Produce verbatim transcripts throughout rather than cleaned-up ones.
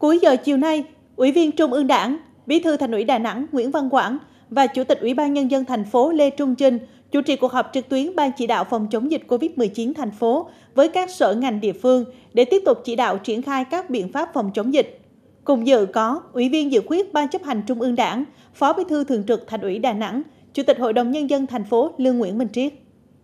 Cuối giờ chiều nay, Ủy viên Trung ương Đảng, Bí thư Thành ủy Đà Nẵng Nguyễn Văn Quảng và Chủ tịch Ủy ban Nhân dân thành phố Lê Trung Chinh chủ trì cuộc họp trực tuyến Ban chỉ đạo phòng chống dịch Covid mười chín thành phố với các sở ngành địa phương để tiếp tục chỉ đạo triển khai các biện pháp phòng chống dịch. Cùng dự có Ủy viên dự khuyết Ban chấp hành Trung ương Đảng, Phó Bí thư Thường trực Thành ủy Đà Nẵng, Chủ tịch Hội đồng Nhân dân thành phố Lương Nguyễn Minh Triết.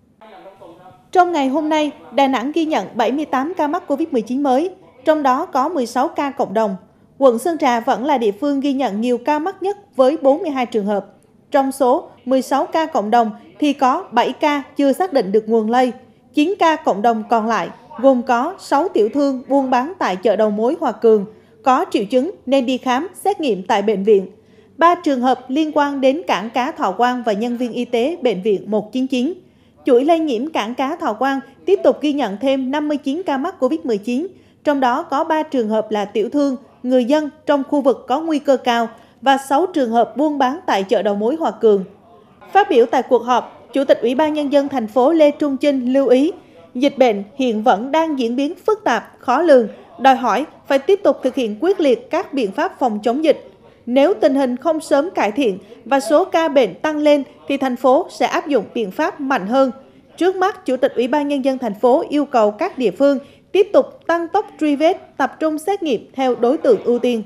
Trong ngày hôm nay, Đà Nẵng ghi nhận bảy mươi tám ca mắc Covid mười chín mới, trong đó có mười sáu ca cộng đồng. Quận Sơn Trà vẫn là địa phương ghi nhận nhiều ca mắc nhất với bốn mươi hai trường hợp. Trong số mười sáu ca cộng đồng thì có bảy ca chưa xác định được nguồn lây. chín ca cộng đồng còn lại gồm có sáu tiểu thương buôn bán tại chợ đầu mối Hòa Cường, có triệu chứng nên đi khám, xét nghiệm tại bệnh viện. ba trường hợp liên quan đến cảng cá Thọ Quang và nhân viên y tế bệnh viện một chín chín. Chuỗi lây nhiễm cảng cá Thọ Quang tiếp tục ghi nhận thêm năm mươi chín ca mắc Covid mười chín, trong đó có ba trường hợp là tiểu thương, người dân trong khu vực có nguy cơ cao và sáu trường hợp buôn bán tại chợ đầu mối Hòa Cường. Phát biểu tại cuộc họp, Chủ tịch Ủy ban Nhân dân thành phố Lê Trung Chinh lưu ý, dịch bệnh hiện vẫn đang diễn biến phức tạp, khó lường, đòi hỏi phải tiếp tục thực hiện quyết liệt các biện pháp phòng chống dịch. Nếu tình hình không sớm cải thiện và số ca bệnh tăng lên thì thành phố sẽ áp dụng biện pháp mạnh hơn. Trước mắt, Chủ tịch Ủy ban Nhân dân thành phố yêu cầu các địa phương tiếp tục tăng tốc truy vết, tập trung xét nghiệm theo đối tượng ưu tiên.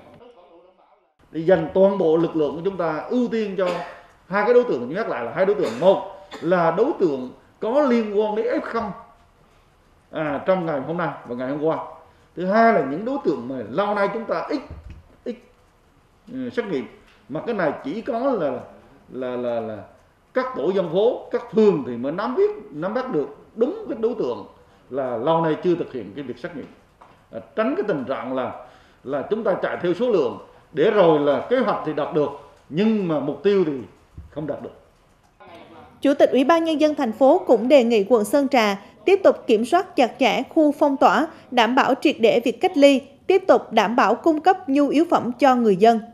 Để dành toàn bộ lực lượng của chúng ta ưu tiên cho hai cái đối tượng, nhắc lại là hai đối tượng. Một là đối tượng có liên quan đến ép không à, trong ngày hôm nay và ngày hôm qua. Thứ hai là những đối tượng mà lâu nay chúng ta ít ít uh, xét nghiệm, mà cái này chỉ có là là là là các tổ dân phố, các phường thì mới nắm biết nắm bắt được đúng cái đối tượng là lâu nay chưa thực hiện cái việc xét nghiệm, à, tránh cái tình trạng là là chúng ta chạy theo số lượng để rồi là kế hoạch thì đạt được nhưng mà mục tiêu thì không đạt được. Chủ tịch Ủy ban Nhân dân thành phố cũng đề nghị quận Sơn Trà tiếp tục kiểm soát chặt chẽ khu phong tỏa, đảm bảo triệt để việc cách ly, tiếp tục đảm bảo cung cấp nhu yếu phẩm cho người dân.